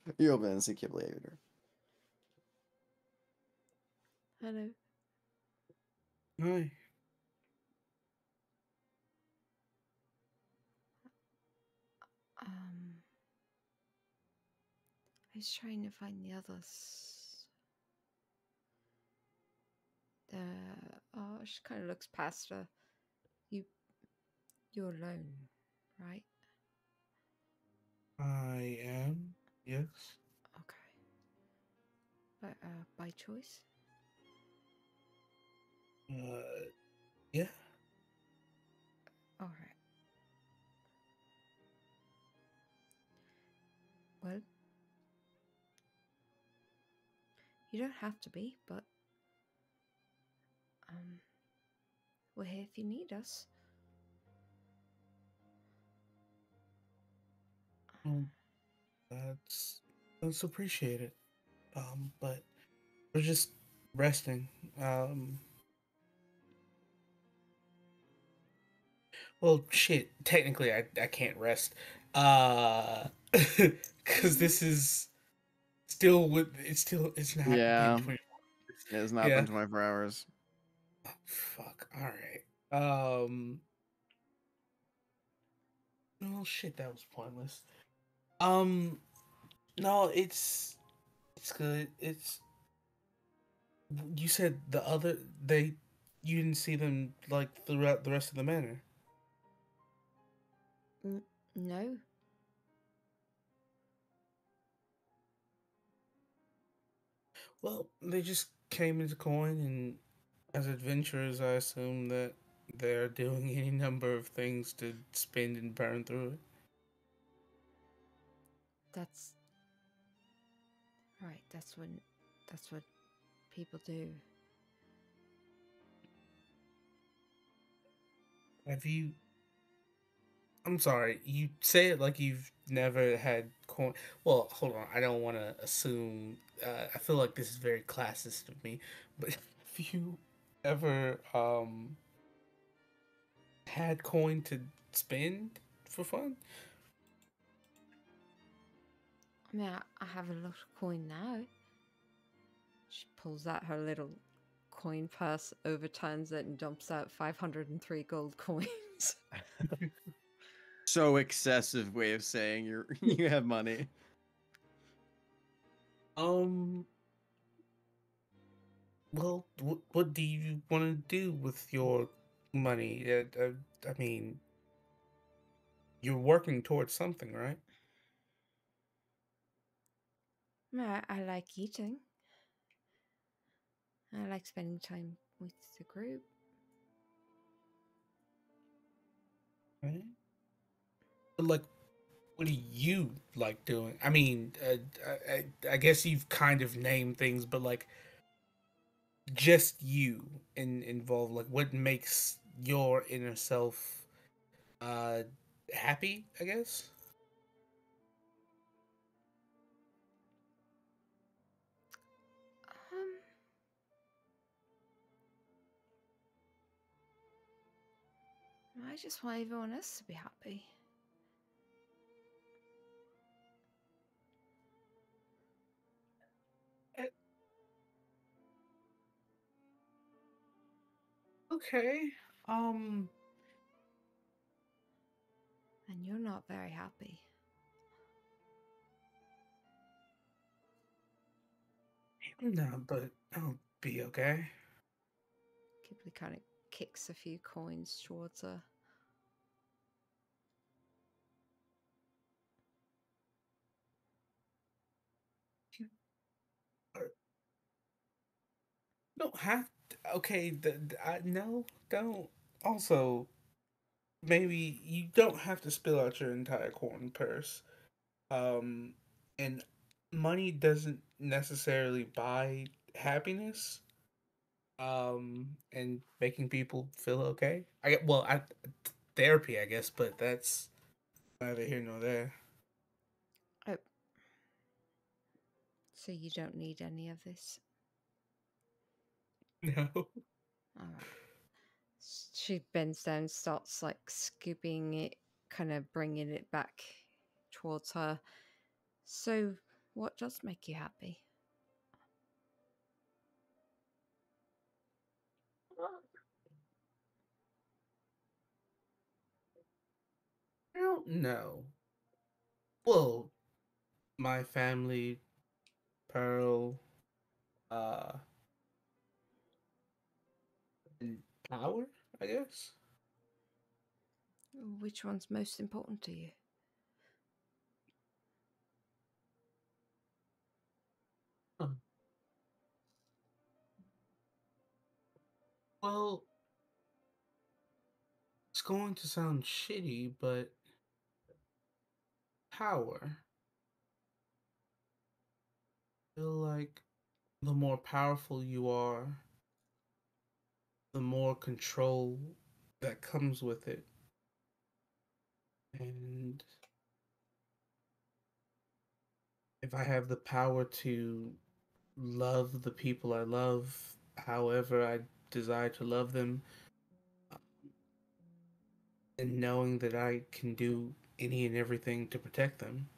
You open and see Kibble. Hello. Hi. Um, I was trying to find the others. She kind of looks past her. You're alone, right? I am. Yes. Okay. But by choice? Yeah. All right. Well, you don't have to be, but um, we're here if you need us. Well, that's appreciated. But we're just resting. Well, shit. Technically, I can't rest. Because this is still with it's not been Yeah, 24. it has not Yeah. been 24 hours. Oh, fuck. All right. Oh shit, that was pointless. Um. No, it's good. It's you said the other they you didn't see them like throughout the rest of the manor. No. Well, they just came into coin, and as adventurers, I assume that they're doing any number of things to spend and burn through it. That's right. That's what people do. Have you? I'm sorry. You say it like you've never had coin. Well, hold on. I don't want to assume. I feel like this is very classist of me, but have you ever had coin to spend for fun? I mean, I have a lot of coin now. She pulls out her little coin purse, overturns it, and dumps out 503 gold coins. So excessive way of saying you have money. Um. Well, what do you want to do with your money? I mean, you're working towards something, right? I like eating. I like spending time with the group. Right. Like, what do you like doing? I mean, I guess you've kind of named things, but like, just you involved. Like, what makes your inner self uh happy? I guess. Um, I just want everyone else to be happy. Eh, Okay. Um. And you're not very happy. No, but I'll be okay. Ghibli kind of kicks a few coins towards her. You don't have to, okay. No, don't. Also, maybe you don't have to spill out your entire corn purse. Um, and money doesn't necessarily buy happiness. And making people feel okay. I get well, I therapy, I guess, but that's neither here nor there. Oh, so you don't need any of this? No. All right. She bends down, starts like scooping it, kind of bringing it back towards her. So, What does make you happy? I don't know. Well, my family, Pearl, uh, and power, I guess. Which one's most important to you? Huh. Well, it's going to sound shitty, but power. I feel like the more powerful you are, the more control that comes with it. And if I have the power to love the people I love however I desire to love them, and knowing that I can do any and everything to protect them,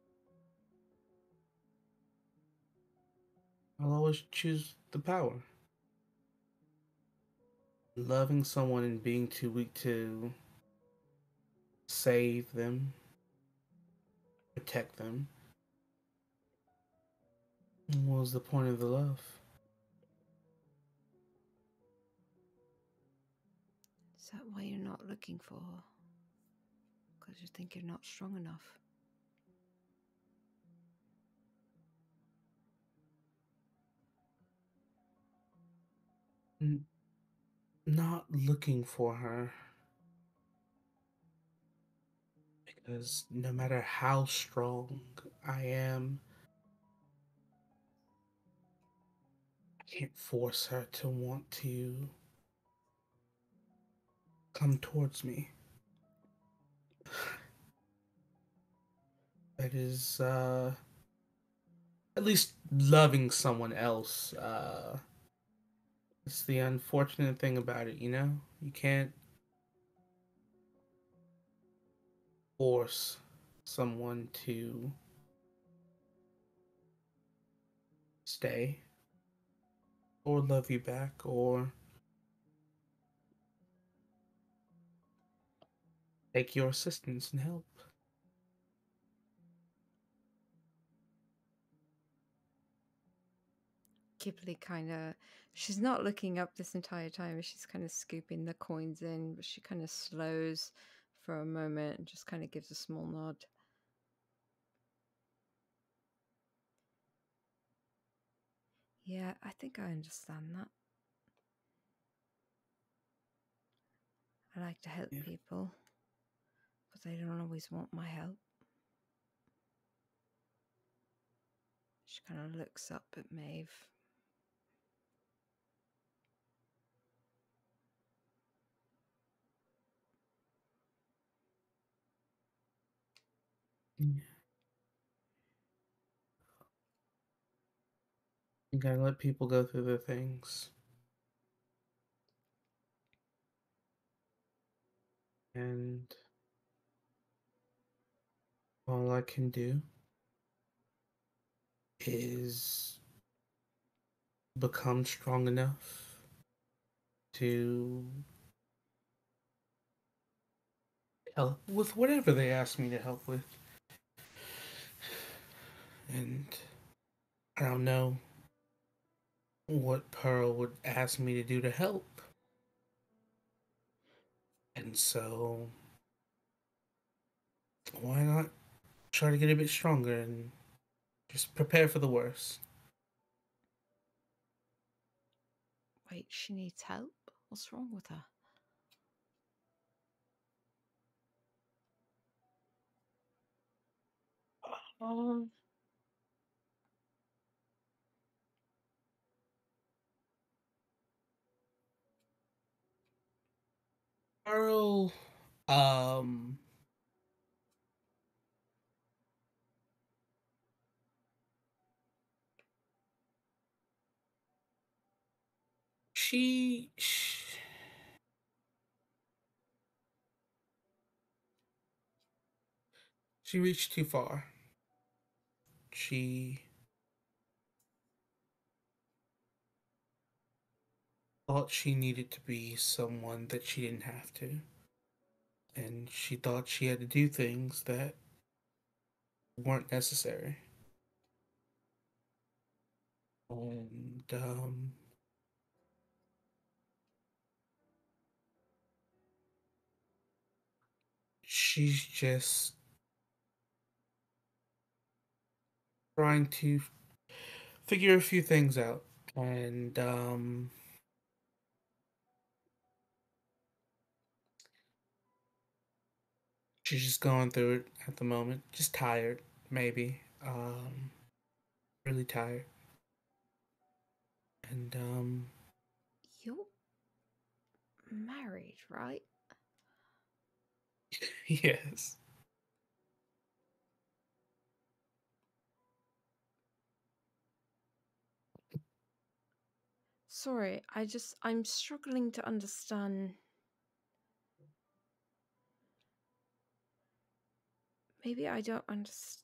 I'll always choose the power. Loving someone and being too weak to save them, protect them, what was the point of the love? Is that why you're not looking for her? Because you think you're not strong enough? Not looking for her. Because no matter how strong I am, I can't force her to want to come towards me. That is, at least loving someone else. It's the unfortunate thing about it, you know? You can't force someone to stay or love you back or take your assistance and help. Kipling kind of, she's not looking up this entire time. She's kind of scooping the coins in, but she kind of slows for a moment and just kind of gives a small nod. Yeah, I think I understand that. I like to help Yeah. people, but they don't always want my help. She kind of looks up at Maeve. You gotta let people go through their things. And all I can do is become strong enough to help with whatever they ask me to help with. And I don't know what Pearl would ask me to do to help. And so, why not try to get a bit stronger and just prepare for the worst? Wait, she needs help? What's wrong with her? Um, Pearl, um, she reached too far. She thought she needed to be someone that she didn't have to. And she thought she had to do things that weren't necessary. And she's just trying to figure a few things out. And she's just going through it at the moment. Just tired, maybe. Really tired. And You're married, right? yes. Sorry, I'm struggling to understand. Maybe I don't understand.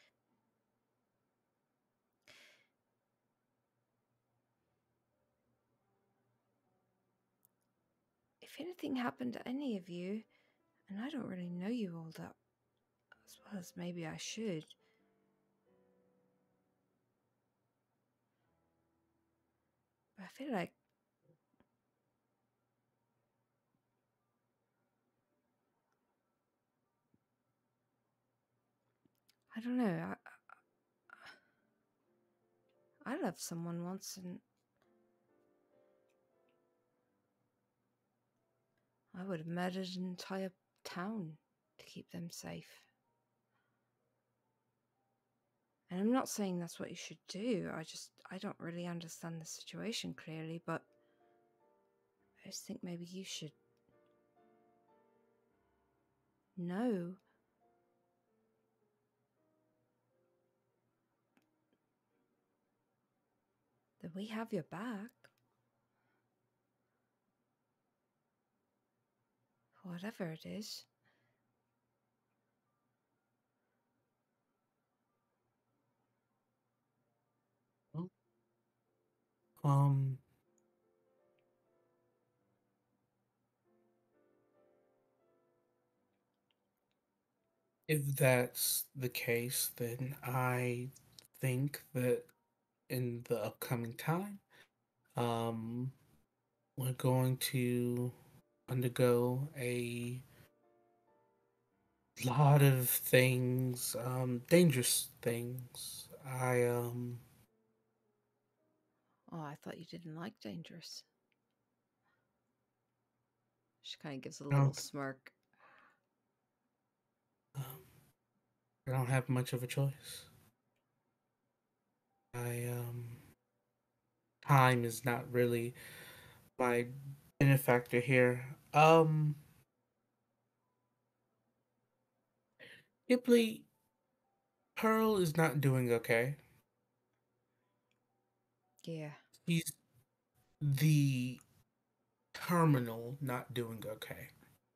If anything happened to any of you, and I don't really know you all that as well as maybe I should. But I feel like I don't know. I loved someone once, and I would have murdered an entire town to keep them safe. And I'm not saying that's what you should do. I don't really understand the situation clearly, but I just think maybe you should know that we have your back. Whatever it is. Um, if that's the case, then I think that in the upcoming time, um, we're going to undergo a lot of things, dangerous things. Oh, I thought you didn't like dangerous. She kind of gives a I little don't, smirk. um, I don't have much of a choice. Time is not really my benefactor here. Hipley, Pearl is not doing okay. Yeah. He's the terminal not doing okay.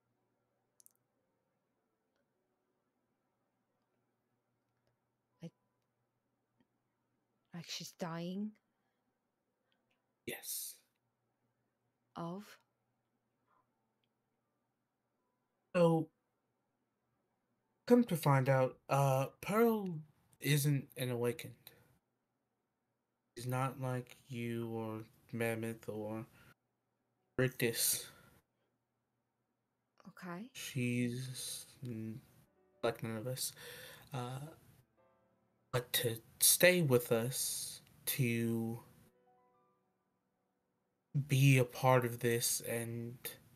Like she's dying Yes. of. So, come to find out, Pearl isn't an awakened. She's not like you or Mammoth or Rictus. Okay. She's like none of us. Uh, but to stay with us, to be a part of this and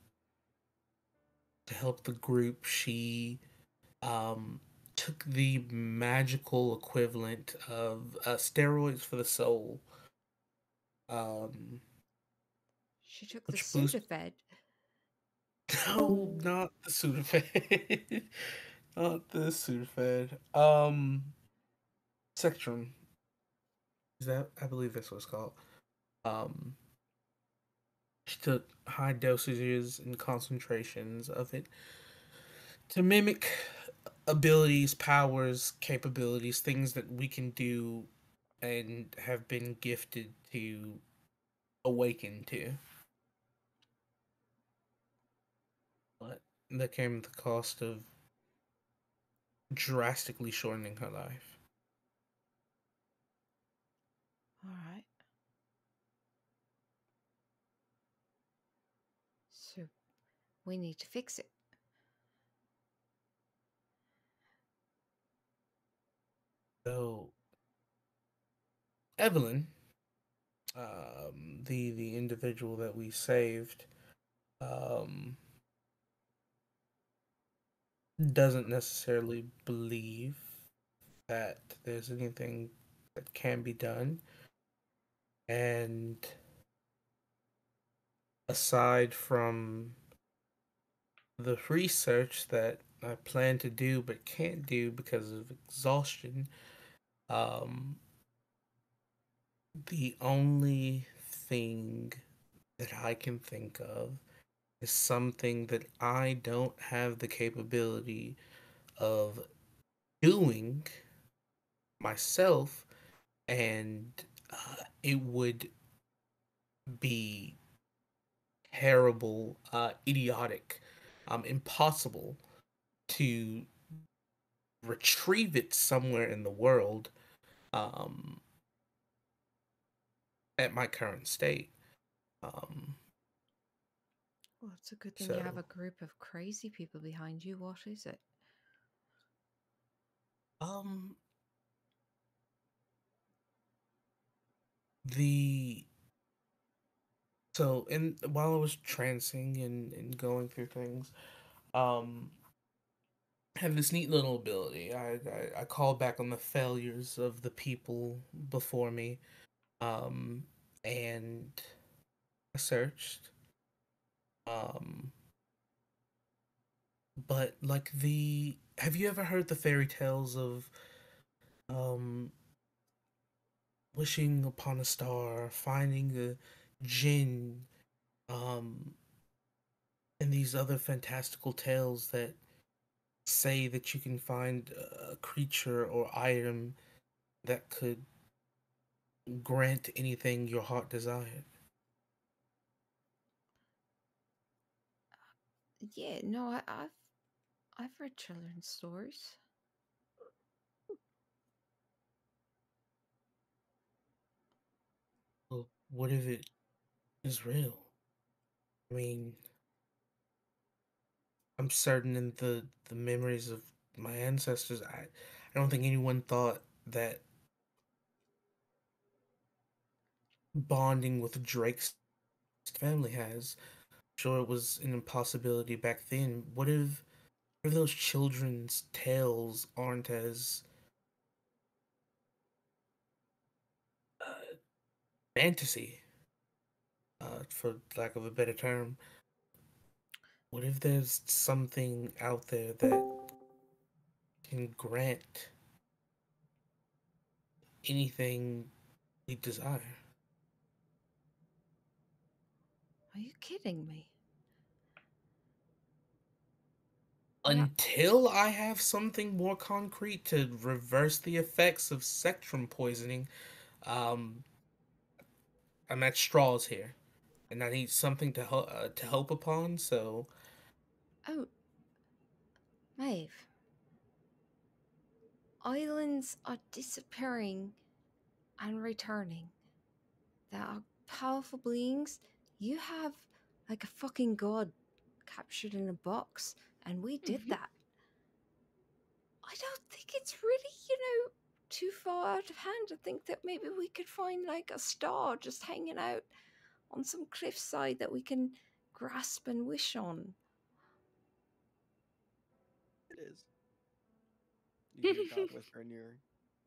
to help the group, she took the magical equivalent of steroids for the soul, um, She took the which boost. Sudafed. No, not the Sudafed. Not the Sudafed. Sectrum. Is that? I believe that's what it's called. Um, she took high dosages and concentrations of it to mimic abilities, powers, capabilities, things that we can do and have been gifted to awaken to. But that came at the cost of drastically shortening her life. All right. So we need to fix it. So Evelyn, the individual that we saved, doesn't necessarily believe that there's anything that can be done. And aside from the research that I plan to do but can't do because of exhaustion, um, the only thing that I can think of is something that I don't have the capability of doing myself, and it would be terrible, idiotic, impossible to retrieve it somewhere in the world um, at my current state. Um, Well, it's a good thing you have so, a group of crazy people behind you. What is it? um, the so in while I was trancing and going through things, um, I have this neat little ability. I call back on the failures of the people before me, um, and I searched, um, but like the have you ever heard the fairy tales of um wishing upon a star, finding a djinn, um, and these other fantastical tales that say that you can find a creature or item that could grant anything your heart desired? Yeah, no, I've read children's stories. Well, what if it is real? I mean, I'm certain in the memories of my ancestors, I don't think anyone thought that bonding with Drake's family has. Sure, it was an impossibility back then. What if those children's tales aren't as uh, fantasy, for lack of a better term? What if there's something out there that can grant anything we desire? Are you kidding me? Yeah. Until I have something more concrete to reverse the effects of spectrum poisoning, um, I'm at straws here, and I need something to help upon. So, Oh, Maeve. Islands are disappearing and returning. There are powerful beings. You have like a fucking god captured in a box, and we did Mhm. that. I don't think it's really, too far out of hand to think that maybe we could find like a star just hanging out on some cliffside that we can grasp and wish on. It is. You hear God whisper in your ear.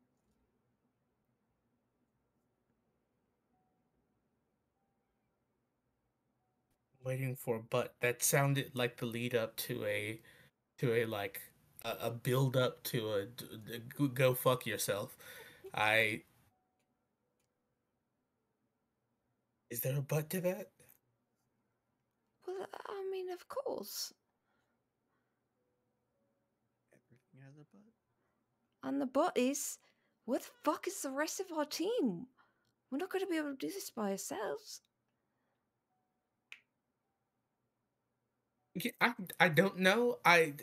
waiting for a but that sounded like the lead up to a like a build up to go fuck yourself. I Is there a but to that? Well, I mean, of course. Everything has And the but is, where the fuck is the rest of our team? We're not going to be able to do this by ourselves. I don't know.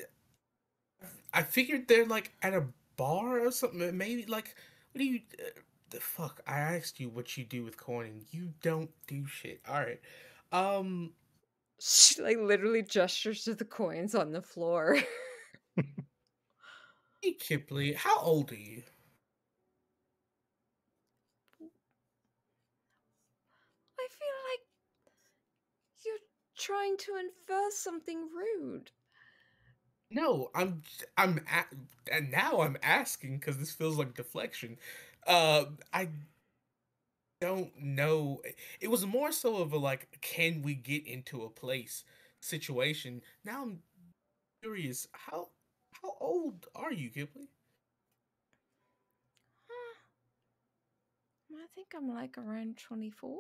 I figured they're like at a bar or something. Maybe like, what do you? The fuck! I asked you what you do with coin. You don't do shit. All right. She like literally gestures to the coins on the floor. Hey Kipley, how old are you? I feel like you're trying to infer something rude. No, and now I'm asking because this feels like deflection. I don't know. It was more so of a like, can we get into a place situation. Now I'm curious. How old are you, Kipley? I think I'm like around 24,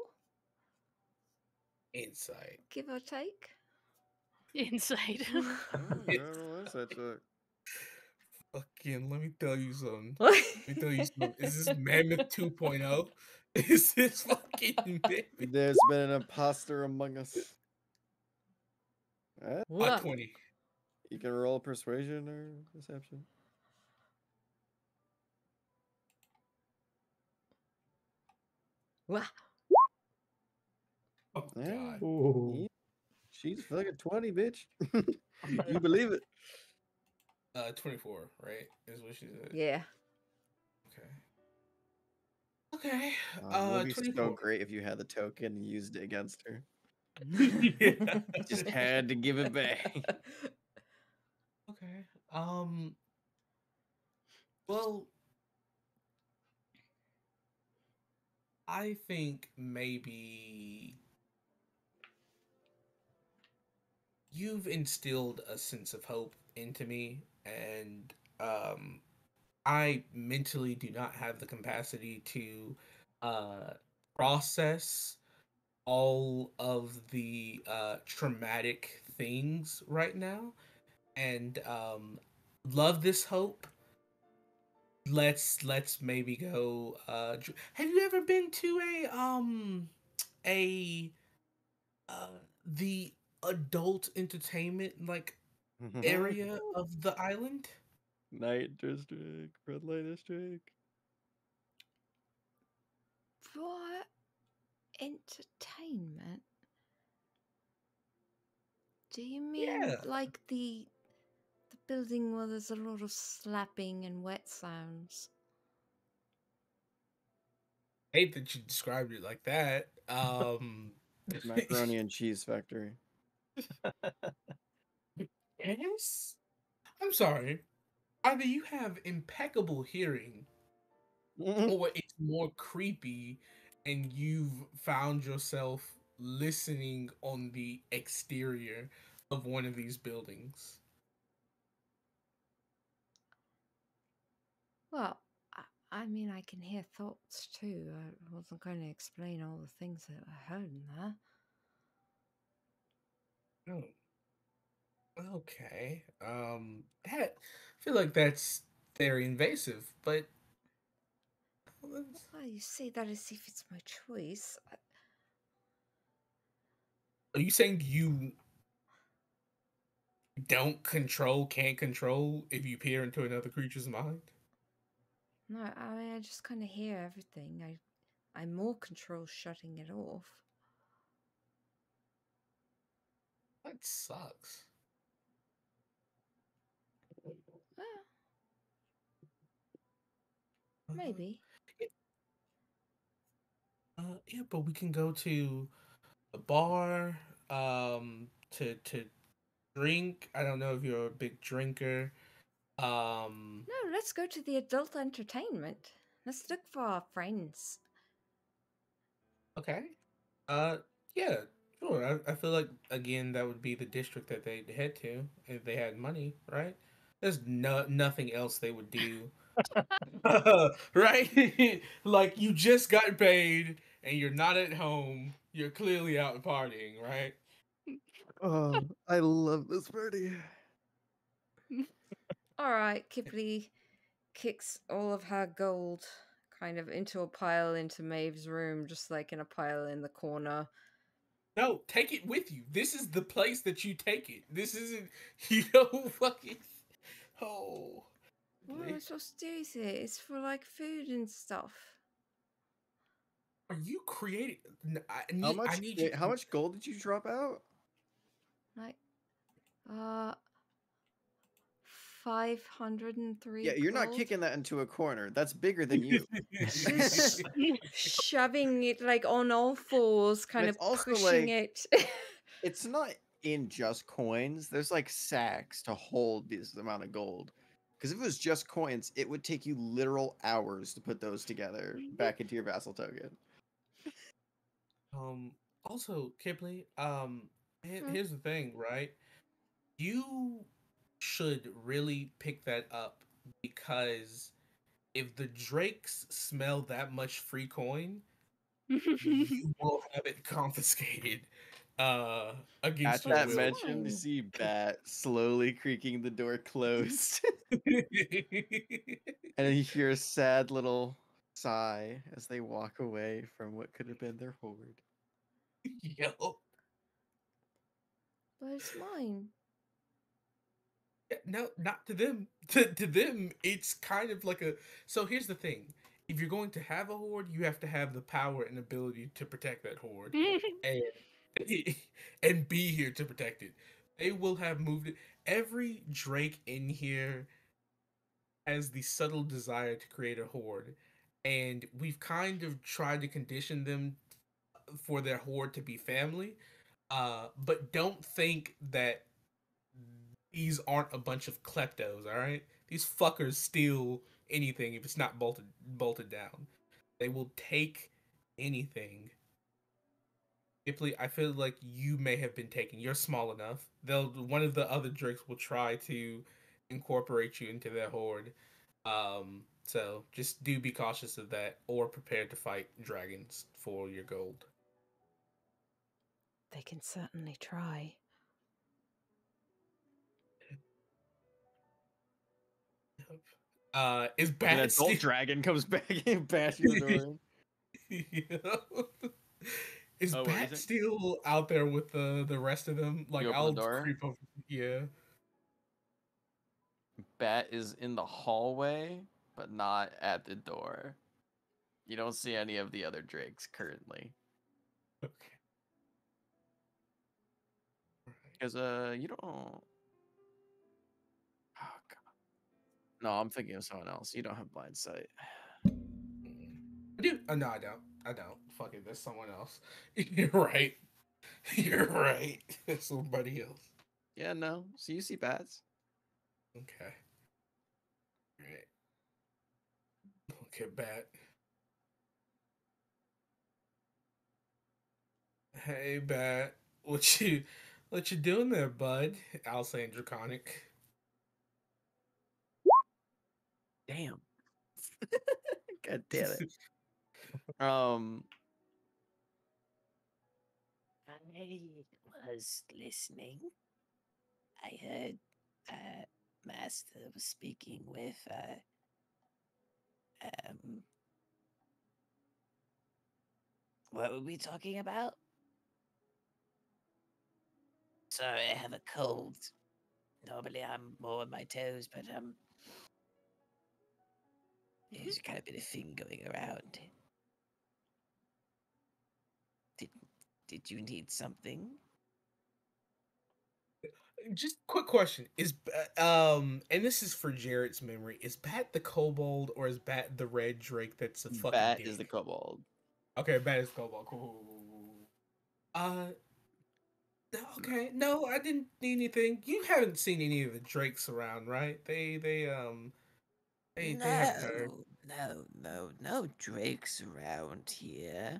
Insight. give or take. Insight. That's it. Fucking, let me tell you something. Let me tell you something. Is this Mammoth 2.0? Is this fucking Mammoth? There's been an imposter among us. What? 20. You can roll persuasion or deception. What? Oh Yeah. god. Ooh. She's fucking 20, bitch. You believe it? 24, right? Is what she said. Yeah. Okay. Okay. It would be 24. so great if you had the token and used it against her. Yeah. Just had to give it back. Okay. Well, I think maybe you've instilled a sense of hope into me, and I mentally do not have the capacity to process all of the traumatic things right now, and love this hope. Let's maybe go. Have you ever been to a the adult entertainment like area of the island? Night District, Red Light District. For entertainment? Do you mean Yeah. like the building where there's a lot of slapping and wet sounds? Hate that you described it like that. Macaroni and Cheese Factory. Yes. I'm sorry. Either you have impeccable hearing, or it's more creepy, and you've found yourself listening on the exterior of one of these buildings. Well, I mean, I can hear thoughts too. I wasn't going to explain all the things that I heard in there. Oh. Okay. I feel like that's very invasive, but Well, you say that as if it's my choice. are you saying you can't control if you peer into another creature's mind? No, I mean, I just kind of hear everything. I more control shutting it off. That sucks. Well, maybe. Yeah, but we can go to a bar, to drink. I don't know if you're a big drinker. No, let's go to the adult entertainment. Let's look for our friends. Okay. Yeah, sure. I feel like again that would be the district that they'd head to if they had money, right? There's nothing else they would do. Right? Like you just got paid and you're not at home. You're clearly out partying, right? Oh, I love this party. All right, Kipley kicks all of her gold kind of into a pile into Maeve's room, just like in a pile in the corner. No, take it with you. This is the place that you take it. This isn't, you know, fucking. Oh. What am I supposed to do with it? It's for like food and stuff. Are you creating? How need you. much gold did you drop out? Like, 503. Yeah, you're not gold. kicking that into a corner. That's bigger than you. Just shoving it like on all fours, kind of it's also, pushing like- it. It's not in just coins. There's like sacks to hold this amount of gold. Because if it was just coins, it would take you literal hours to put those together back into your vassal token. Also, Kipley, here's the thing, right? You should really pick that up because if the drakes smell that much free coin, you will have it confiscated against At your that will. mention, you see Bat slowly creaking the door closed. And then you hear a sad little sigh as they walk away from what could have been their hoard. Yo. But it's mine. Yeah, no, not to them. To them, it's kind of like a. So here's the thing: if you're going to have a horde, you have to have the power and ability to protect that horde, and be here to protect it. They will have moved it. Every Drake in here has the subtle desire to create a horde, and we've kind of tried to condition them for their horde to be family. But don't think that these aren't a bunch of kleptos, all right? These fuckers steal anything if it's not bolted down. They will take anything. Ipley, I feel like you may have been taken. You're small enough. One of the other drakes will try to incorporate you into their horde. So just do be cautious of that, or prepare to fight dragons for your gold. They can certainly try. Is An Bat adult dragon comes back and bashing the door in. Yeah. Is Oh, what do you Bat think? still out there with the rest of them? Like, You open I'll the door? creep over. Yeah. Bat is in the hallway, but not at the door. You don't see any of the other drakes currently. Okay. Because you don't. Oh god. No, I'm thinking of someone else. You don't have blind sight. I do. No, I don't. I don't. Fuck it. There's someone else. You're right. You're right. There's somebody else. Yeah, no. So you see bats. Okay. Right. Look at Bat. Hey, Bat. What you doing there, bud? I'll say in Draconic. Damn. God damn it. I was listening. I heard Master was speaking with what were we talking about? Sorry, I have a cold. Normally I'm more on my toes, but there's kind of been a thing going around. Did you need something? Just quick question: and this is for Jarrett's memory. Is Bat the kobold or is Bat the red drake? That's a fucking Bat dick? is the kobold. Okay, Bat is kobold. Cool. Okay. No, I didn't need anything. You haven't seen any of the drakes around, right? They haven't heard. No drakes around here.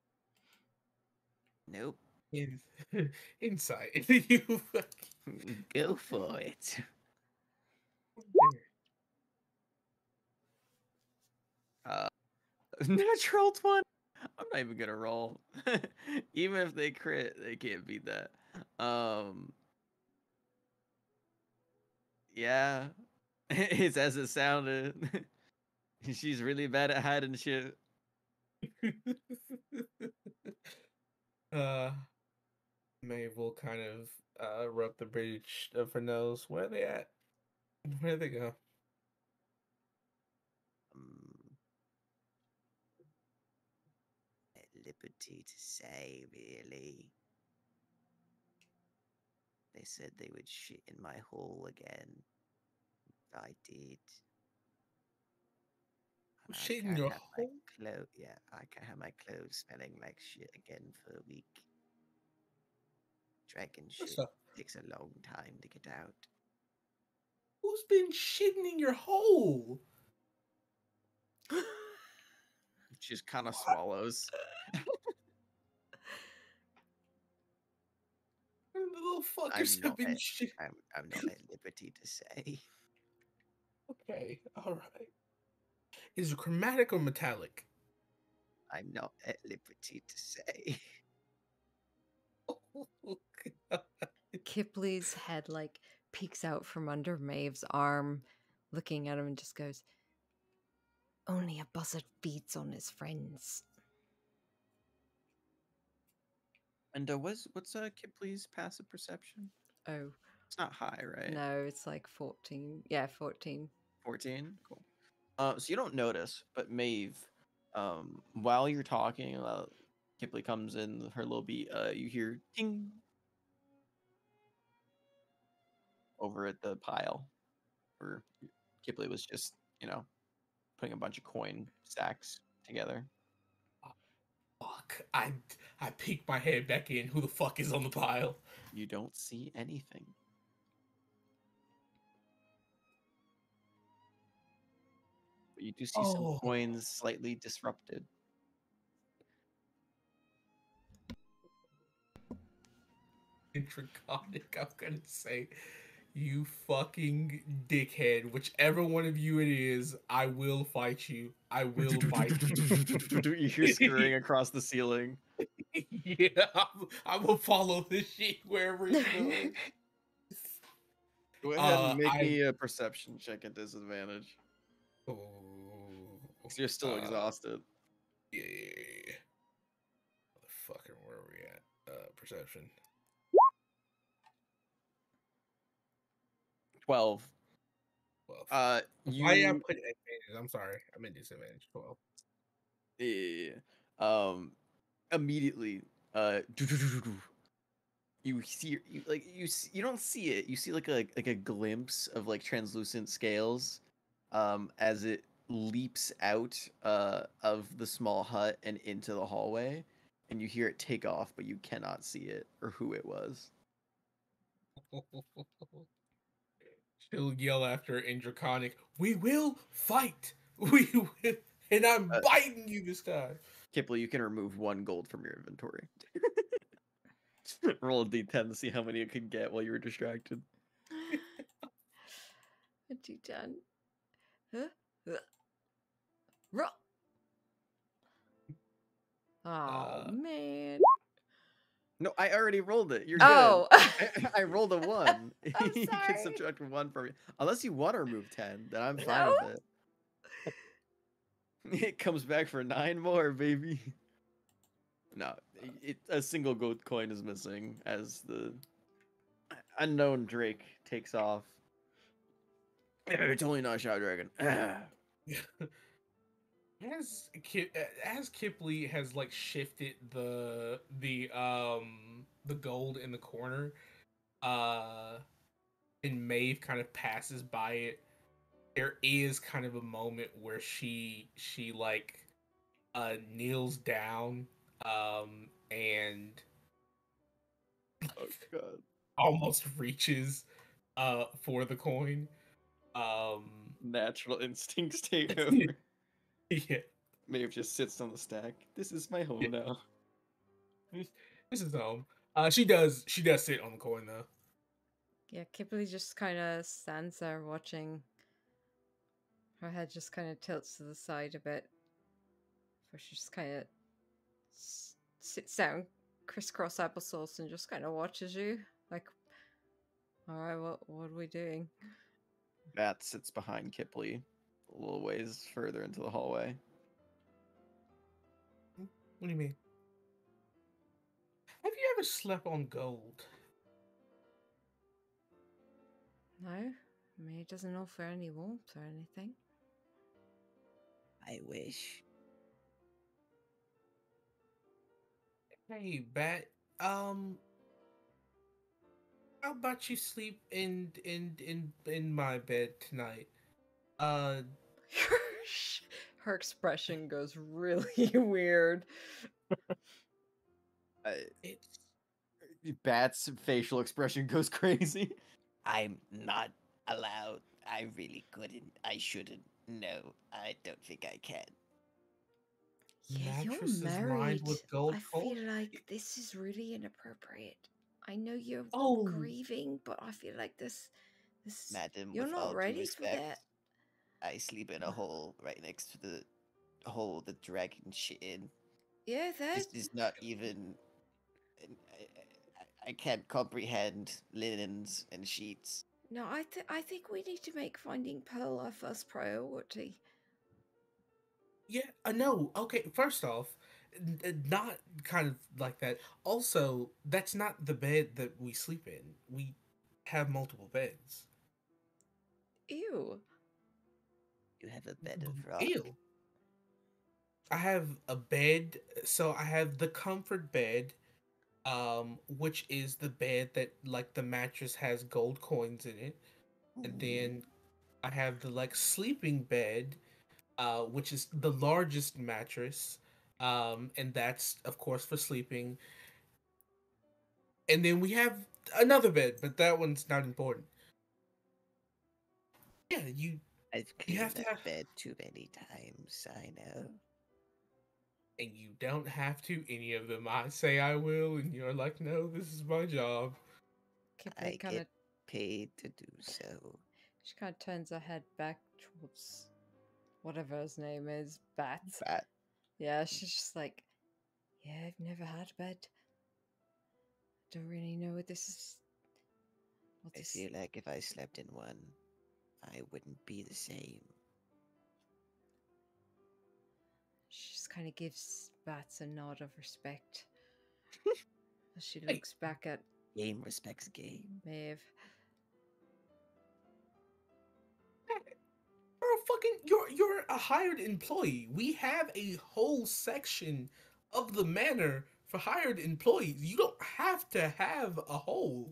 Nope. Insight. You fucking Go for it. Natural 20. I'm not even gonna roll. Even if they crit, they can't beat that. Yeah. It's as it sounded. She's really bad at hiding shit. uh, Maeve will kind of rub the bridge of her nose. Where are they at? Where they go? At liberty to say, really. They said they would shit in my hole again. I did. And I Shit in can't your have my hole? Yeah, I can't have my clothes smelling like shit again for a week. Dragon What's shit up? takes a long time to get out. Who's been shitting in your hole? Just kind of swallows. The little I'm fuckers have not been at, shit. I'm not at liberty to say. Okay, alright. Is it chromatic or metallic? I'm not at liberty to say. Oh, God. Kipley's head like peeks out from under Maeve's arm, looking at him and just goes, "Only a buzzard feeds on his friends." And what's Kipley's passive perception? Oh, It's not high, right? no, it's like 14. Yeah, 14. 14. Cool. So you don't notice, but Maeve, while you're talking, Kipley comes in her little beat. You hear ting over at the pile, where Kipley was just, putting a bunch of coin stacks together. Fuck. I peek my head back in. Who the fuck is on the pile? You don't see anything. But you do see some Oh. coins slightly disrupted. Intriconic, I'm gonna say. You fucking dickhead. Whichever one of you it is, I will fight you. I will fight you. You hear scurrying across the ceiling. Yeah, I will follow this shit wherever it goes. Go ahead and make I- me a perception check at disadvantage. Oh, 'Cause you're still exhausted. Yeah. Motherfucker, where are we at? Perception. 12. 12. Uh, Why did I you put advantage? I'm sorry. I meant disadvantage. 12. immediately you see you don't see it. You see like a glimpse of like translucent scales as it leaps out of the small hut and into the hallway, and you hear it take off, but you cannot see it or who it was. She'll yell after Indraconic, "We will fight! We will! And I'm biting you this time!" Kipley, you can remove 1 gold from your inventory. Roll a d10 to see how many it could get while you were distracted. A D10. Huh? Roll. Oh, man. No, I already rolled it. You're Oh. good. I rolled a 1. I'm You can sorry. subtract 1 from it. Unless you want to remove 10, then I'm fine No. with it. It comes back for 9 more, baby. No, a single gold coin is missing as the unknown Drake takes off. It's only not Shadow Dragon. As Kipley has like shifted the gold in the corner, and Maeve kind of passes by it, there is kind of a moment where she like kneels down and Oh god. almost reaches for the coin. Natural instincts take over. Yeah. Maeve just sits on the stack. This is my home now. This is home. She does sit on the coin though. Yeah, Kipley just kind of stands there watching. Her head just kind of tilts to the side a bit. Before she just kind of sits down, crisscross applesauce, and just kind of watches you. Like, alright, what are we doing? That sits behind Kipley, a little ways further into the hallway. What do you mean? Have you ever slept on gold? No, I mean it doesn't offer any warmth or anything. I wish. Hey, Bat. How about you sleep in my bed tonight? Uh, Her expression goes really weird. it's Bat's facial expression goes crazy. I'm not allowed. I really couldn't. I shouldn't. No, I don't think I can. Yeah, you're mattresses lined married. with gold I coins. feel like this is really inappropriate. I know you're Oh, grieving, but I feel like this Madam, you're with not all due ready for respect, that. I sleep in a hole right next to the hole the dragon shit in. Yeah, that This is not even. I can't comprehend linens and sheets. no, I think we need to make finding Pearl our first priority. yeah. No. Okay. First off, not kind of like that. Also, that's not the bed that we sleep in. We have multiple beds. Ew. You have a bed of rock. Ew. I have a bed. So I have the comfort bed, which is the bed that like the mattress has gold coins in it, and then I have the like sleeping bed, which is the largest mattress, and that's of course for sleeping. And then we have another bed, but that one's not important. Yeah, I've you have cleaned to that have, bed too many times. I know. and you don't have to any of them. I say I will, and you're like, no, this is my job. Kipling I kind of get paid to do so. she kind of turns her head back towards whatever his name is, Bat. Bat. Yeah, she's just like, yeah, I've never had a bed. Don't really know what this is. What I this? feel like if I slept in one, I wouldn't be the same. She just kind of gives Bats a nod of respect as she Hey. looks back at Game respects game. Maeve. You're a hired employee. We have a whole section of the manor for hired employees. You don't have to have a hole.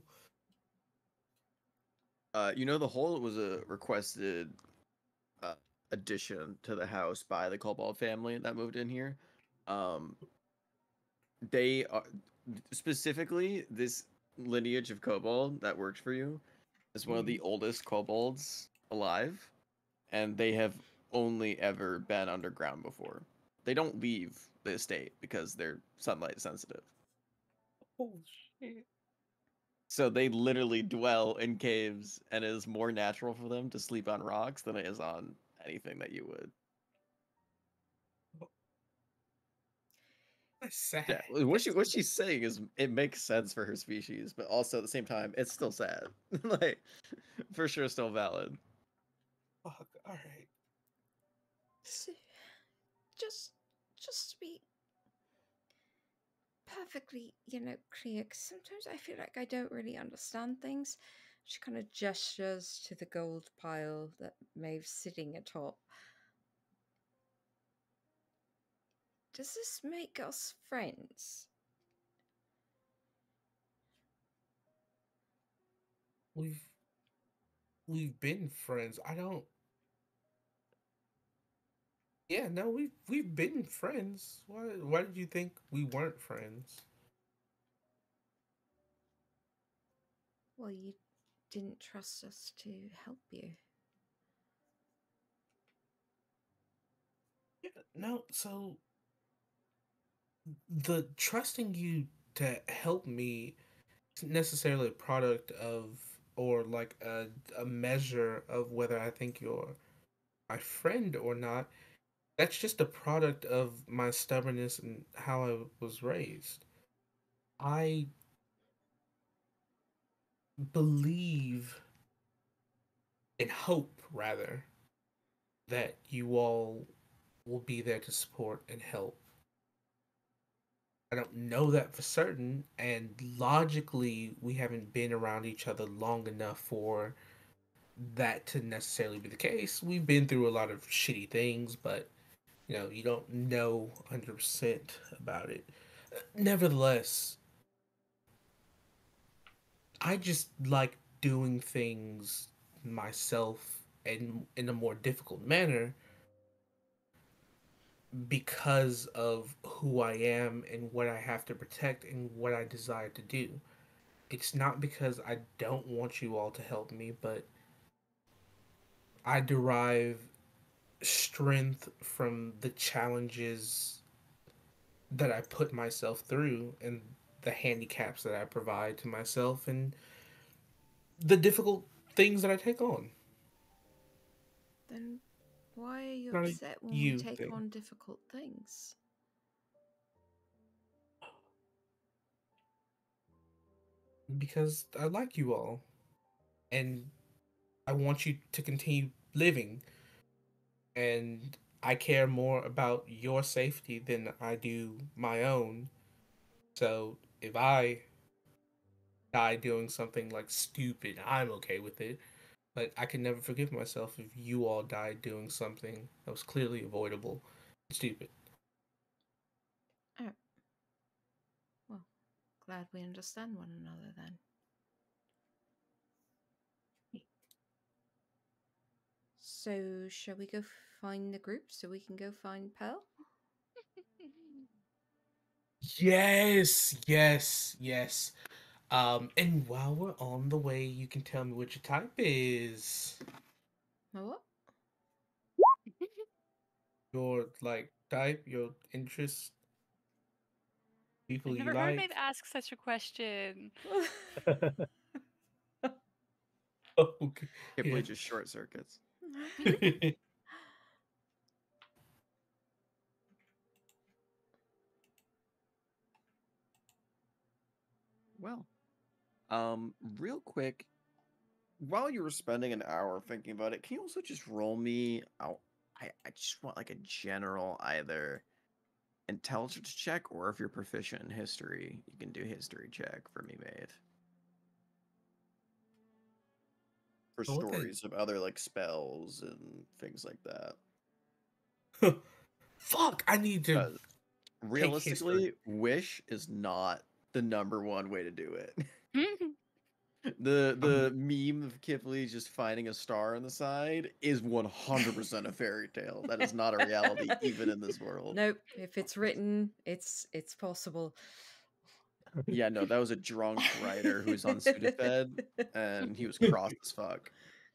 The hole was a requested uh, addition to the house by the Cobalt family that moved in here. They are specifically this lineage of kobold that works for you is one of the oldest kobolds alive, and they have only ever been underground before. They don't leave the estate because they're sunlight sensitive. Oh shit. So they literally dwell in caves, and it is more natural for them to sleep on rocks than it is on anything that you would. That's sad. Yeah, what she's saying is it makes sense for her species, but also at the same time, it's still sad. Like, for sure, still valid. Fuck. All right. So, just to be perfectly, clear, 'cause sometimes I feel like I don't really understand things. She kind of gestures to the gold pile that Maeve's sitting atop. Does this make us friends? We've been friends. I don't. Yeah, no, we've been friends. Why did you think we weren't friends? Well, you didn't trust us to help you. Yeah, no. So the trusting you to help me isn't necessarily a product of or like a measure of whether I think you're my friend or not. That's just a product of my stubbornness and how I was raised. I believe and hope rather that you all will be there to support and help. I don't know that for certain, and logically, we haven't been around each other long enough for that to necessarily be the case. We've been through a lot of shitty things, but you don't know 100% about it. Nevertheless, I just like doing things myself and in a more difficult manner because of who I am and what I have to protect and what I desire to do. It's not because I don't want you all to help me, but I derive strength from the challenges that I put myself through and the handicaps that I provide to myself and the difficult things that I take on. Then why are you Not a upset when we you take thing. on difficult things? Because I like you all and I want you to continue living, and I care more about your safety than I do my own. So if I die doing something like stupid, I'm okay with it. But I can never forgive myself if you all died doing something that was clearly avoidable and stupid. Oh. Well, glad we understand one another then. So, shall we go find the group so we can go find Pearl? Yes, yes, yes. And while we're on the way, you can tell me what your type is. My what? Your like type, your interest, people I've you never heard like. me ask such a question. Okay. Kipling Yeah. just short circuits. Well, real quick, while you were spending an hour thinking about it, can you also just roll me out? I just want like a general either intelligence check, or if you're proficient in history, you can do history check for me, Maeve. For Oh, what the- stories of other like spells and things like that. Fuck! I need to Because realistically, wish is not the #1 way to do it. The meme of Kipling just finding a star on the side is 100% a fairy tale. That is not a reality even in this world. Nope. If it's written, it's possible. Yeah, no, that was a drunk writer who was on Sudafed and he was cross as fuck.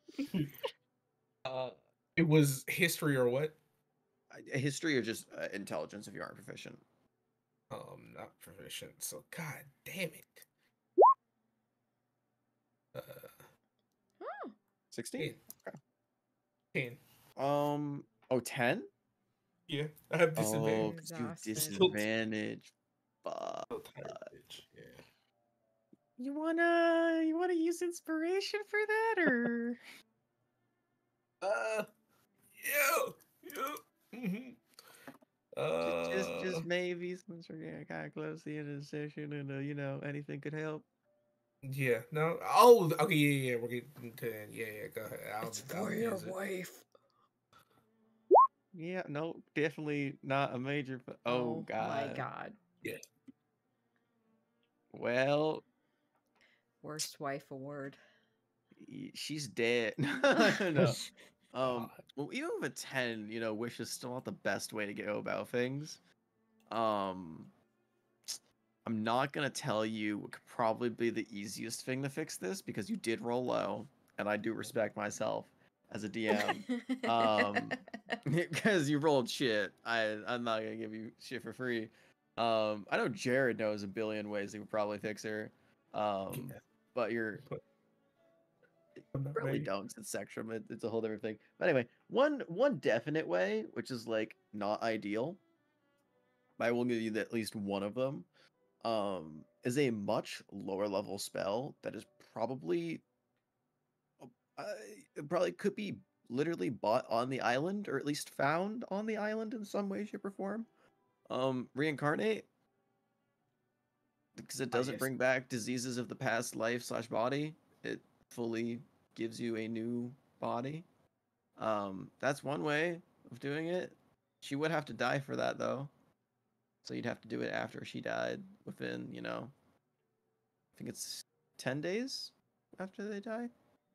It was history or what? History or just intelligence if you aren't proficient. Not proficient. So god damn it. 16? 10. Oh, 10? Yeah, I have Oh, disadvantage. because you have Bastard. disadvantage. Fuck. So tired, bitch. Yeah. You wanna use inspiration for that, or Yeah. Yeah. Mm-hmm. just maybe since we're getting kind of close to the end of the session, and anything could help. Yeah. No. Oh. Okay. Yeah. We're getting to. Yeah. Go ahead. I'll use it. wife. Yeah, no, definitely not a major. Oh my god. god. Yeah. Well, Worst wife award. she's dead. No. Well, even with a 10, wish is still not the best way to go about things. I'm not gonna tell you what could probably be the easiest thing to fix this because you did roll low, and I do respect myself as a DM. Because you rolled shit. I'm not gonna give you shit for free. I know Jared knows a billion ways he would probably fix her. Yeah. But you're But I'm not really ready. don't. It's Spectrum. It's a whole different thing. But anyway, one definite way, which is like not ideal, but I will give you at least one of them. Is a much lower level spell that is probably It probably could be literally bought on the island, or at least found on the island in some way, shape, or form. Reincarnate, because it doesn't yes. bring back diseases of the past life / body. It fully gives you a new body. That's one way of doing it. She would have to die for that though. So you'd have to do it after she died, within, I think it's 10 days after they die.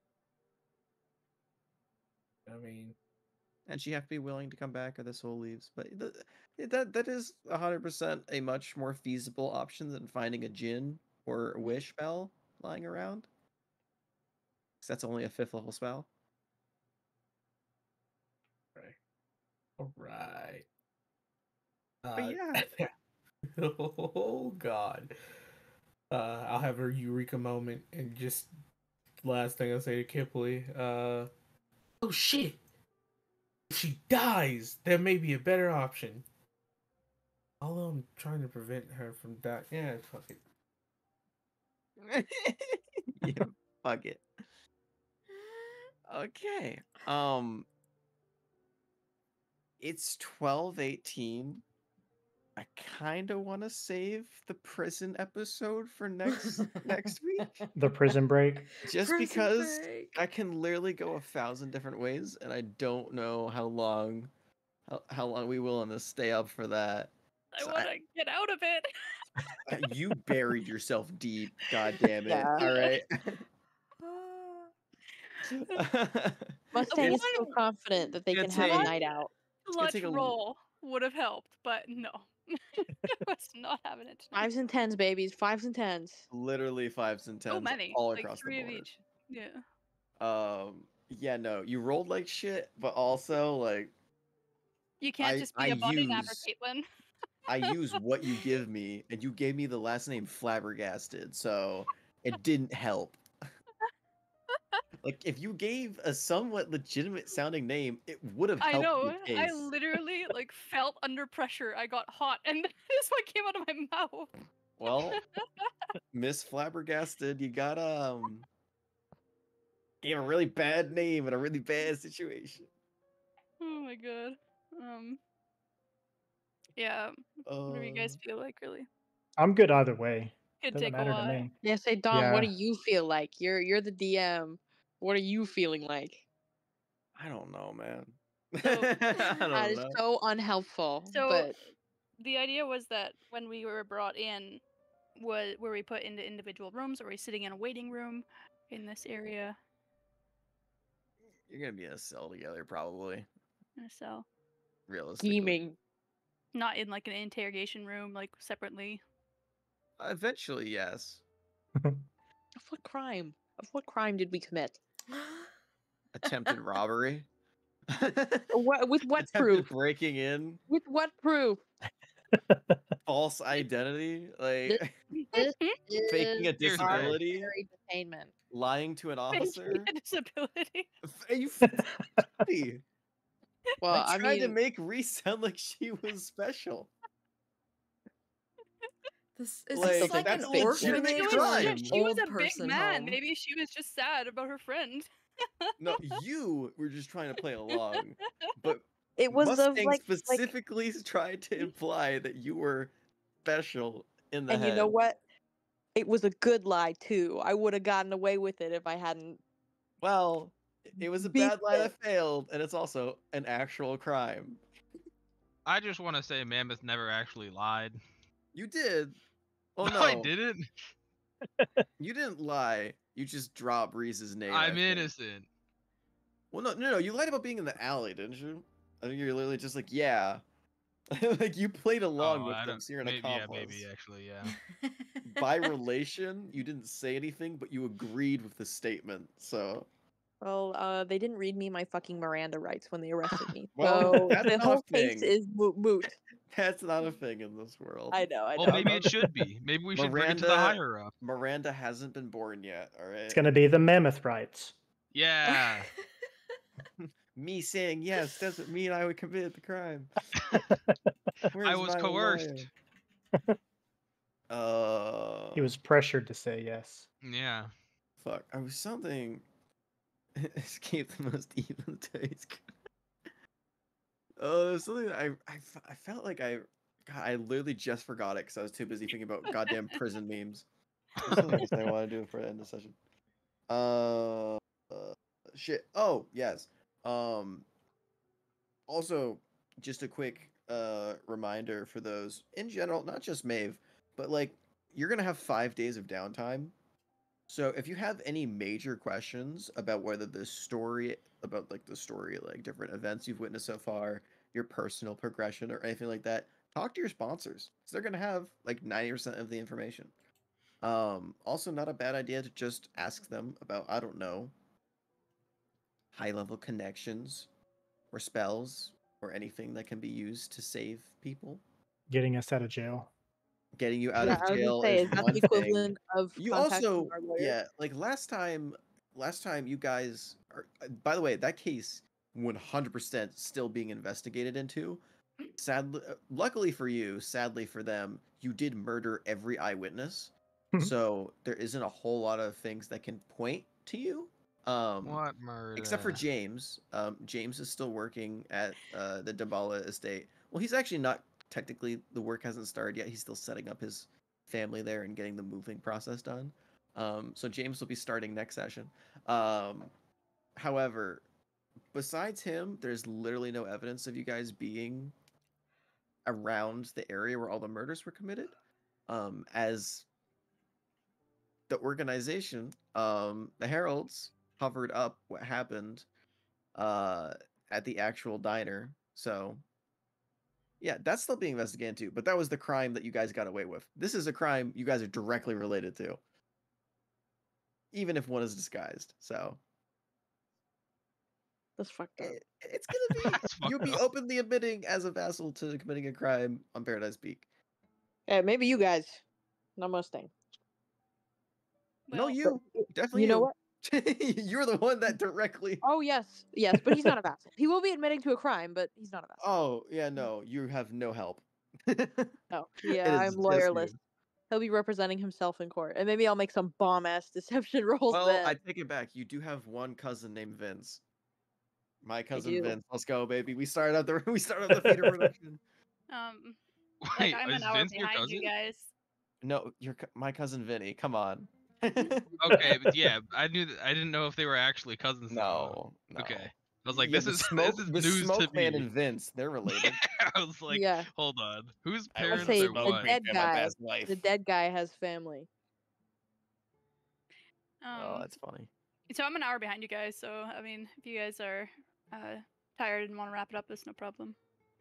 I mean, And she have to be willing to come back or the soul leaves. But that is 100% a much more feasible option than finding a Jinn or a wish spell lying around. 'Cause that's only a 5th level spell. right. All right. But yeah. Oh God. I'll have a eureka moment, and just last thing I say to Kipley. Oh shit! If she dies, there may be a better option. Although I'm trying to prevent her from dying. Yeah, fuck it. Yeah, fuck it. Okay. It's 12:18. I kind of want to save the prison episode for next week, The prison break. just Prison because break. I can literally go 1,000 different ways, and I don't know how long we will on this stay up for that. I So want to get out of it. You buried yourself deep. God damn it! Yeah. All right. Mustang is It's- so confident that they gonna can have a take- night out. gonna Clutch take a l- roll would have helped, but no. I was not having it tonight. 5s and 10s, babies. 5s and 10s. Literally 5s and 10s So many. all like across the 3 of board. each. Yeah. Yeah, no, you rolled like shit, but also like You can't I- just be I a body napper, use- Caitlin. I use what you give me, and you gave me the last name Flabbergasted, so it didn't help. Like if you gave a somewhat legitimate sounding name, it would have I helped know. your case. I literally like felt under pressure. I got hot, and this one came out of my mouth. Well, Miss Flabbergasted, you got gave a really bad name in a really bad situation. Oh my god. Yeah. What do you guys feel like? Really? I'm good either way. Could Doesn't take a matter to while. me. Yeah, say Dom, what do Yeah. you feel like? You're the DM. What are you feeling like? I don't know, man. So- I That don't is know. so unhelpful. So but the idea was that when we were brought in, were we put into individual rooms, or were we sitting in a waiting room in this area You're gonna be in a cell together, probably. in a cell? Realistically. scheming. Not in like an interrogation room, like separately. Eventually, yes. Of what crime? Of what crime did we commit? Attempted robbery. What with what Attempted proof? breaking in. With what proof? False identity. Like This faking a is disability. arbitrary detainment. Lying to an officer. Faking a disability. You f- Well, I I tried to mean, make Reese sound like she was special. This is Like, this like that's an a orphanage legitimate She was, or an crime. she was old a big person man. home? Maybe she was just sad about her friend. No, you were just trying to play along. But it was the Mustang like, specifically tried to imply that you were special in the and head. you know what? It was a good lie too. I would have gotten away with it if I hadn't. Well, it was a Beat bad lie it. that failed, and it's also an actual crime. I just want to say Mammoth never actually lied. You did. Oh No, no, I didn't. you didn't lie. You just dropped Reese's name. I'm I think. innocent. Well, no. You lied about being in the alley, didn't you? I think you're literally just like, yeah. Like you played along Oh, with I them, don't- so you're an maybe, accomplice. yeah, maybe actually, yeah. By relation, you didn't say anything, but you agreed with the statement. So, Well, they didn't read me my fucking Miranda rights when they arrested me. Well, So that's the not a whole case thing. is moot. that's not a thing in this world. I know. I know. Well, maybe it should be. Maybe we should bring it to the Miranda- higher up. Miranda hasn't been born yet. All right. It's gonna be the mammoth rights. Yeah. Me saying yes doesn't mean I would commit the crime. I Where's was my coerced. lawyer? He was pressured to say yes. Yeah. Fuck. I was something. Escape the most evil days. Oh, there's something that I felt like God, I literally just forgot it because I was too busy thinking about goddamn prison memes. There's something else I want to do for the end of the session. Shit. Oh, yes. Also, just a quick reminder for those in general, not just Maeve, but like you're gonna have 5 days of downtime. So if you have any major questions about whether the story, about like the story, like different events you've witnessed so far, your personal progression or anything like that, talk to your sponsors. So they're gonna have like 90% of the information. Also not a bad idea to just ask them about, I don't know, high level connections or spells or anything that can be used to save people. Getting us out of jail. Getting you out Yeah, of I was gonna jail say, is is that one the thing. equivalent of You contacting also, our lawyer? yeah, like last time you guys are, by the way, that case 100% still being investigated into. Sadly, luckily for you, sadly for them, you did murder every eyewitness. So there isn't a whole lot of things that can point to you. What murder? Except for James. James is still working at the Dabala estate. Well, he's actually not technically, the work hasn't started yet. He's still setting up his family there and getting the moving process done. So James will be starting next session. However, besides him, there's literally no evidence of you guys being around the area where all the murders were committed. As the organization, the Heralds, covered up what happened at the actual diner. So yeah, that's still being investigated too. But that was the crime that you guys got away with. This is a crime you guys are directly related to, even if one is disguised. So That's fucked up. it's gonna be That's you'll fucked be up. openly admitting as a vassal to committing a crime on Paradise Peak. Yeah, maybe you guys, not Mustang. No, Well, you definitely You know what? You're the one that directly. Oh yes, yes, but he's not a vassal. He will be admitting to a crime, but he's not a vassal. Oh yeah, no, you have no help. Oh, It yeah, is I'm just lawyerless. you. He'll be representing himself in court, and maybe I'll make some bomb ass deception rolls Well, then. I take it back. You do have one cousin named Vince. My cousin do. Vince. Let's go, baby. We started out the feeder production. like Wait, I'm is an hour Vince your behind you cousin? guys. No, my cousin Vinny. Come on. Okay, but yeah, I knew that. I didn't know if they were actually cousins. Though. No. Okay, I was like, Yeah, this the is smoke, this is the news to smoke man me. and Vince, they're related. I was like, Yeah. hold on, whose I parents say are the what? dead my guy. past life. The dead guy has family. Oh, that's funny. So I'm an hour behind you guys. So I mean, if you guys are tired and want to wrap it up, that's no problem.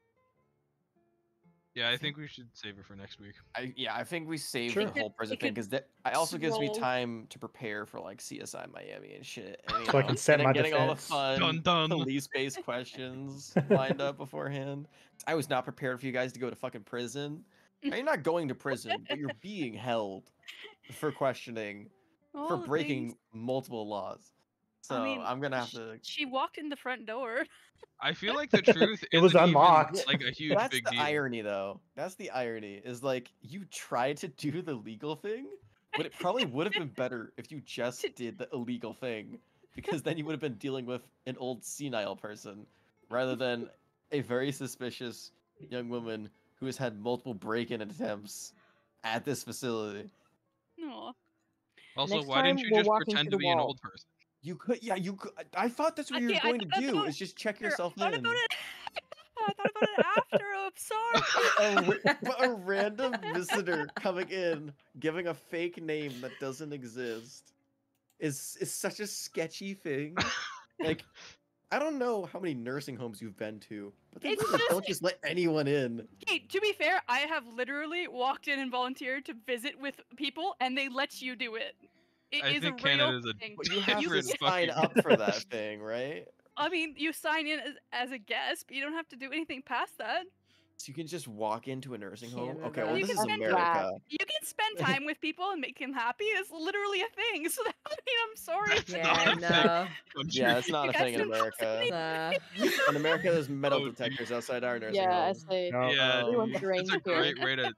Yeah, I think we should save it for next week. I think we save Sure. the whole prison It thing could because that also gives me roll. time to prepare for like CSI Miami and shit. And, So I can set my getting all the defense. fun Dun dun. police-based questions lined up beforehand. I was not prepared for you guys to go to fucking prison. Now, you're not going to prison, but you're being held for questioning for Well, breaking multiple laws. So I mean, I'm gonna have to. She walked in the front door. I feel like the truth It was isn't even, unlocked. like a huge That's big the deal. irony, though. That's the irony. Is like you tried to do the legal thing, but it probably would have been better if you just did the illegal thing, because then you would have been dealing with an old senile person rather than a very suspicious young woman who has had multiple break-in attempts at this facility. No. Also, Next why didn't time, you we're just walking pretend through to the be an wall. old person? You could, yeah, you could. I thought that's what you were Okay, I going to thought do. about Is just check Sure, yourself I thought in. about it. I thought about it after. I'm sorry. But a random visitor coming in, giving a fake name that doesn't exist, is such a sketchy thing. Like, I don't know how many nursing homes you've been to, but they It's really don't just- just let anyone in. Hey, to be fair, I have literally walked in and volunteered to visit with people, and they let you do it. It I is think a real Canada's a thing. But you have to different sign fucking- up for that thing, right? I mean, you sign in as a guest, but you don't have to do anything past that. So you can just walk into a nursing home. Okay, Canada. well, You this can is spend- America. You can spend time with people and make them happy. It's literally a thing. So I mean, I'm sorry. That's Yeah, not a thing. no. Yeah, it's not You a guys thing in didn't America. Nah. In America, there's metal Oh, dude. detectors outside our nursing Yeah, I home. say. No. Yeah, Everyone's it's a deranged here. great way to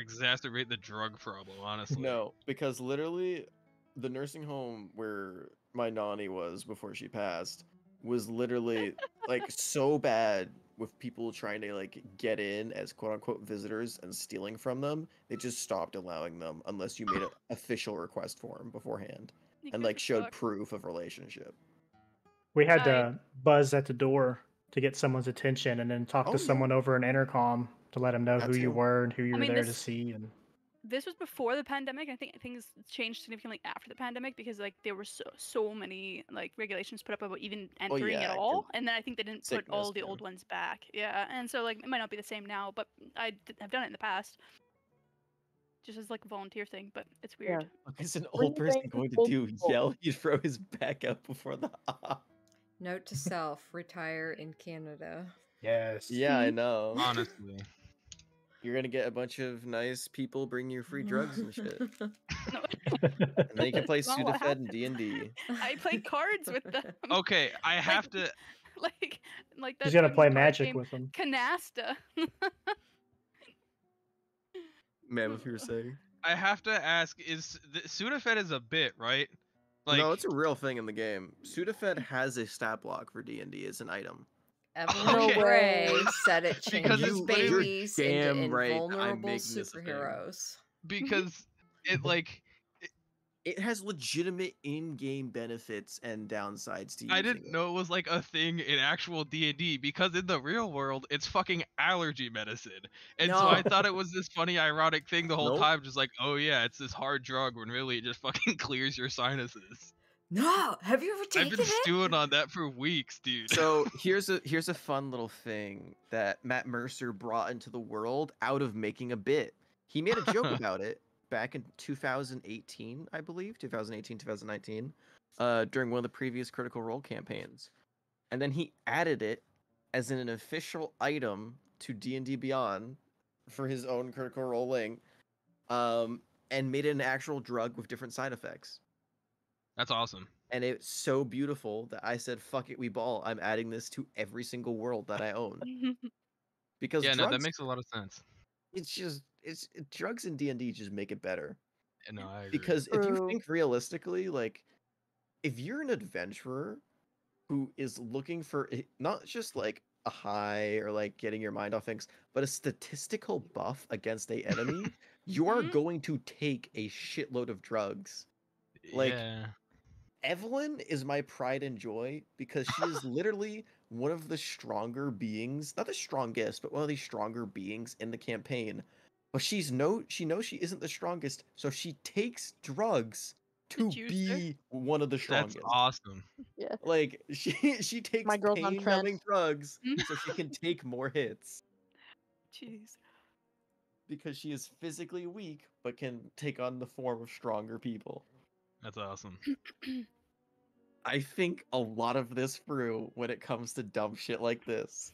exacerbate the drug problem, honestly. No, because literally, the nursing home where my nanny was before she passed was literally like so bad with people trying to like get in as quote unquote visitors and stealing from them. They just stopped allowing them unless you made an official request for them beforehand You and guys like showed suck. proof of relationship. We had I- to buzz at the door to get someone's attention, and then talk Oh, to yeah. someone over an intercom to let them know That who you too. were and who you I were mean, there to this- see. And This was before the pandemic. I think things changed significantly after the pandemic because like there were so many like regulations put up about even entering yeah, at 'cause all, and then I think they didn't put all sickness, the yeah. old ones back. Yeah, and so like it might not be the same now, but have done it in the past, just as like a volunteer thing. But it's weird. What is an Bring old person back going to old do? people. Yell? He'd throw his back up before the Note to self: retire in Canada. yes, Yeah, I know. Honestly. You're gonna get a bunch of nice people bringing you free drugs and shit. No, And then you can play Not what Sudafed and happened. D&D. I play cards with them. Okay, I have to. like that. he's gonna fucking play card Magic game, with them. Canasta. Ma'am, if you were saying. I have to ask: is Sudafed is a bit, right? Like, No, it's a real thing in the game. Sudafed has a stat block for D&D as an item. Evelyn Okay. Gray said it Because changes it's literally- babies damn into right I'm invulnerable making this a thing. superheroes. because it like It has legitimate in-game benefits and downsides to using I didn't it. know it was like a thing in actual D&D because in the real world it's fucking allergy medicine. And so I No. thought it was this funny ironic thing the whole Nope. time, just like, oh yeah, it's this hard drug when really it just fucking clears your sinuses. No, have you ever I've taken been it? stewing on that for weeks, dude. So here's a fun little thing that Matt Mercer brought into the world out of making a bit. He made a joke about it back in 2018, I believe, 2018, 2019, during one of the previous Critical Role campaigns. And then he added it as an official item to D&D Beyond for his own Critical Role and made it an actual drug with different side effects. That's awesome. And it's so beautiful that I said, "Fuck it, we ball. I'm adding this to every single world that I own." Because Yeah, no, drugs, that makes a lot of sense. it's drugs in D&D just make it better. No, I agree. Because if you True. think realistically, like, if you're an adventurer who is looking for not just like a high or like getting your mind off things, but a statistical buff against a enemy, you are Mhm. going to take a shitload of drugs. Like, yeah. Evelyn is my pride and joy because she is literally one of the stronger beings, not the strongest, but one of the stronger beings in the campaign. But she knows she isn't the strongest, so she takes drugs to juice her. be one of the That's strongest. awesome. Yeah. Like she takes My girl's on pain trend. numbing drugs so she can take more hits Jeez. because she is physically weak but can take on the form of stronger people. That's awesome. I think a lot of this through when it comes to dumb shit like this.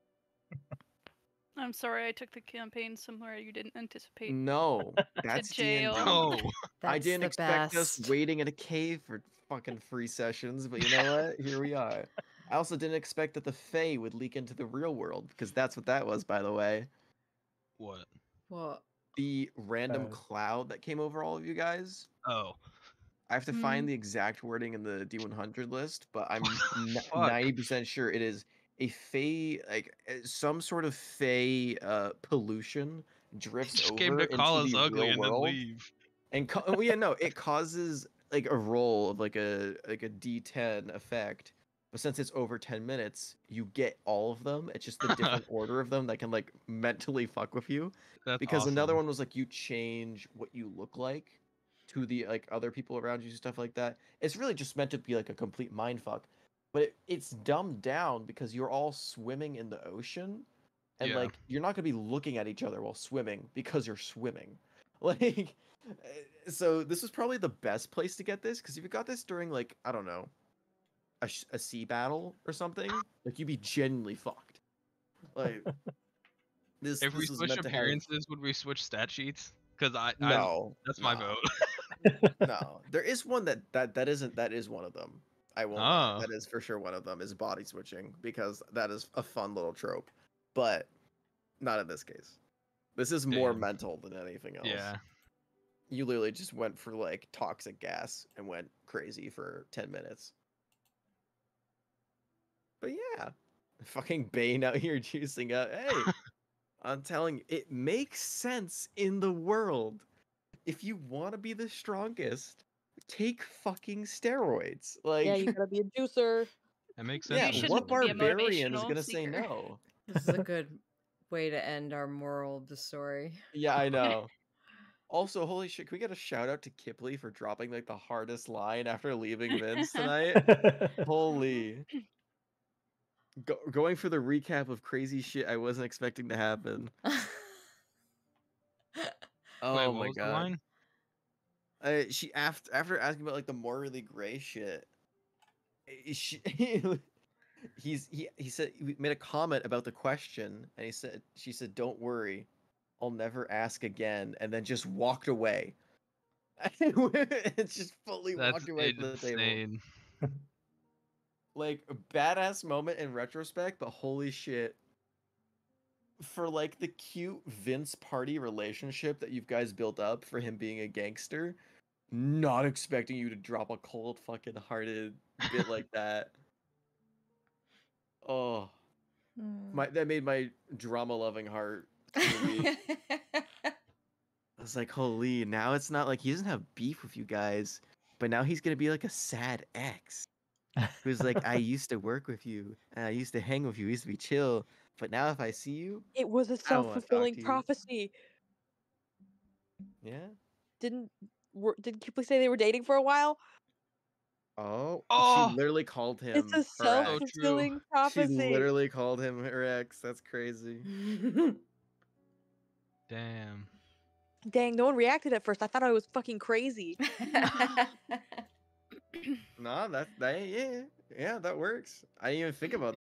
I'm sorry I took the campaign somewhere you didn't anticipate. No, that's jail. D&D. No. That's I didn't the expect best. us waiting in a cave for fucking free sessions, but you know what? Here we are. I also didn't expect that the Fae would leak into the real world, because that's what that was, by the way. What? What? The random Uh, cloud that came over all of you guys. Oh. I have to find the exact wording in the D100 list, but I'm Fuck. 90% sure it is a Fae, like some sort of Fae pollution drifts Just over came to into call us the ugly real and then world. leave. And well, yeah, no, it causes like a roll of like a D10 effect. But since it's over 10 minutes, you get all of them. It's just the different order of them that can like mentally fuck with you. That's Because awesome. another one was like you change what you look like to the like other people around you, stuff like that. It's really just meant to be like a complete mind fuck. But it's dumbed down because you're all swimming in the ocean. And Yeah. like you're not gonna be looking at each other while swimming because you're swimming. Like so this was probably the best place to get this, because if you got this during like, I don't know, a sea battle or something, like you'd be genuinely fucked. Like this If we this was switch meant to have appearances, would we switch stat sheets? Because I no, that's my no, vote. no. There is one that is one of them. I won't lie. Oh. That is for sure one of them is body switching, because that is a fun little trope. But not in this case. This is more Damn. mental than anything else. Yeah. You literally just went for like toxic gas and went crazy for 10 minutes. But yeah, fucking Bane out here juicing up. Hey, I'm telling you, it makes sense in the world. If you want to be the strongest, take fucking steroids. Like, Yeah, you gotta be a juicer. That makes yeah, sense. You what shouldn't be a barbarian is motivational gonna say speaker. no? This is a good way to end our moral of the story. Yeah, I know. Also, holy shit, can we get a shout out to Kipley for dropping like the hardest line after leaving Vince tonight? Holy. Going for the recap of crazy shit I wasn't expecting to happen. Oh Wait, what my was the god. line? She after asking about like the morally gray shit, she, he said he made a comment about the question, and she said, "Don't worry, I'll never ask again," and then just walked away. It's just fully That's walked away from the table. insane. Like a badass moment in retrospect, but holy shit. For like the cute Vince Party relationship that you guys built up for him being a gangster, not expecting you to drop a cold fucking hearted bit like that. Oh, that made my drama loving heart teary. I was like, holy, now it's not like he doesn't have beef with you guys, but now he's gonna be like a sad ex who's like, I used to work with you and I used to hang with you, we used to be chill, but now if I see you, It was a I don't wanna talk self-fulfilling to you. prophecy. Yeah. Did Kipley say they were dating for a while? Oh, Oh! she literally called him It's a her ex. self-fulfilling She prophecy. literally called him her ex. That's crazy. Damn. Dang, no one reacted at first. I thought I was fucking crazy. Nah, that yeah, that works. I didn't even think about